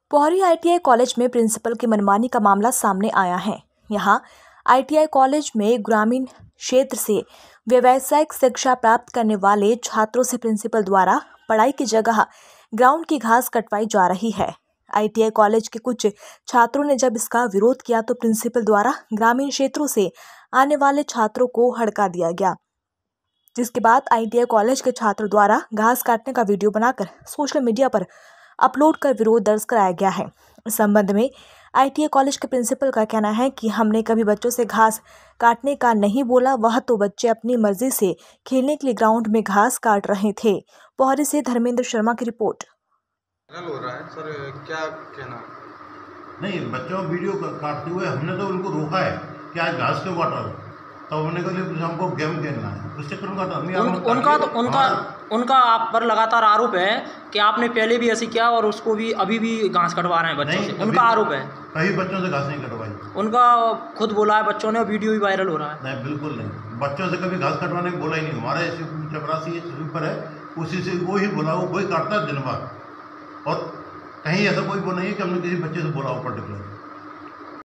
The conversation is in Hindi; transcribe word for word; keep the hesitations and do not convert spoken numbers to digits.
पोहरी आईटीआई कॉलेज में प्रिंसिपल की मनमानी का मामला सामने आया है। यहां आईटीआई कॉलेज में ग्रामीण क्षेत्र से व्यावसायिक शिक्षा प्राप्त करने वाले छात्रों से प्रिंसिपल द्वारा पढ़ाई की जगह ग्राउंड की घास कटवाई जा रही है। आईटीआई कॉलेज के कुछ छात्रों ने जब इसका विरोध किया तो प्रिंसिपल द्वारा ग्रामीण क्षेत्रों से आने वाले छात्रों को हड़का दिया गया, जिसके बाद आईटीआई कॉलेज के छात्रों द्वारा घास काटने का वीडियो बनाकर सोशल मीडिया पर अपलोड कर विरोध दर्ज कराया गया है। इस संबंध में आईटीआई कॉलेज के प्रिंसिपल का कहना है कि हमने कभी बच्चों से घास काटने का नहीं बोला, वह तो बच्चे अपनी मर्जी से खेलने के लिए ग्राउंड में घास काट रहे थे। पोहरी से धर्मेंद्र शर्मा की रिपोर्ट। हो रहा है सर, क्या कहना? नहीं, बच्चों वीडियो काटते हुए हमने तो उनको रोका है कि आज घास क्यों काट रहा हो, तो हमने कहा हमको गेम खेलना है, उस चक्कर में काटा। उन, उनका तो उनका उनका आप पर लगातार आरोप है कि आपने पहले भी ऐसे किया और उसको भी अभी भी घास कटवा रहे हैं बच्चों से, उनका आरोप है। कहीं बच्चों से घास नहीं कटवाई, उनका खुद बोला है बच्चों ने, वीडियो भी वायरल हो रहा है। नहीं, बिल्कुल नहीं, बच्चों से कभी घास कटवाने को बोला ही नहीं। हमारे चपरासी स्वीपर है, उसी से वो ही बोला, वो वही काटता है दिन भर, और कहीं ऐसा कोई वो नहीं है कि हमने किसी बच्चे से बोला हो पर्टिकुलर।